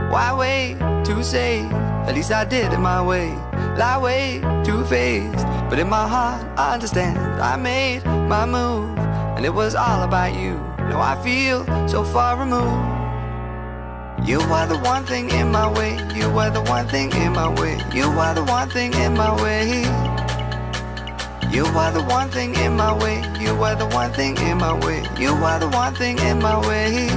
Why wait to say? At least I did it my way. Lie way too faced, but in my heart I understand. I made my move, and it was all about you. Now I feel so far removed. You are the one thing in my way. You are the one thing in my way. You are the one thing in my way. You are the one thing in my way. You are the one thing in my way. You are the one thing in my way.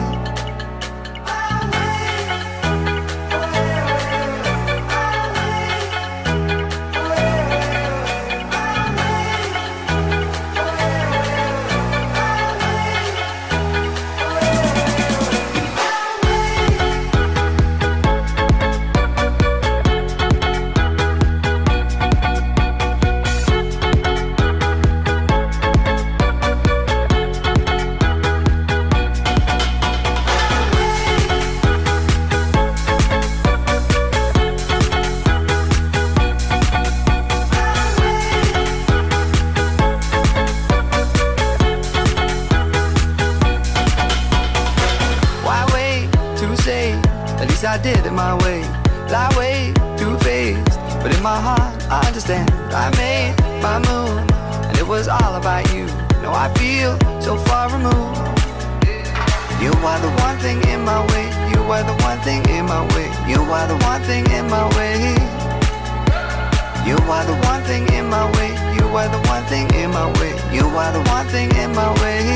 At least I did it my way. Lie way too faced, but in my heart I understand. I made my move, and it was all about you. Now I feel so far removed. You are the one thing in my way. You are the one thing in my way. You are the one thing in my way. You are the one thing in my way. You are the one thing in my way. You are the one thing in my way.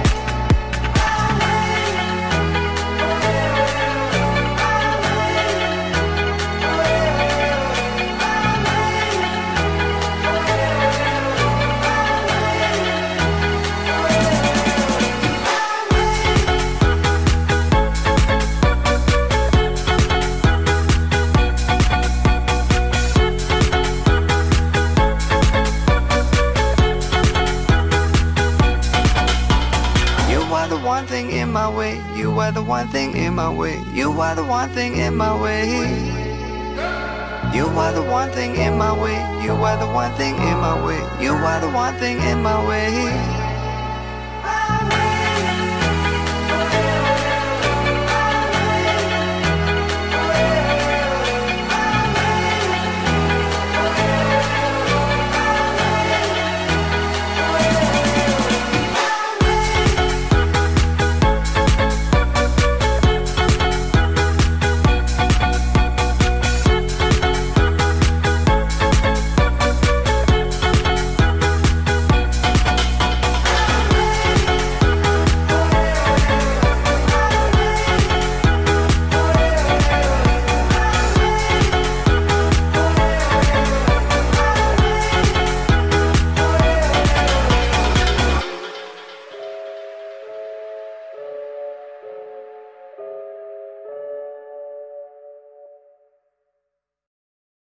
You are the one thing in my way. You are the one thing in my way. You are the one thing in my way. You are the one thing in my way. You are the one thing in my way. You are the one thing in my way.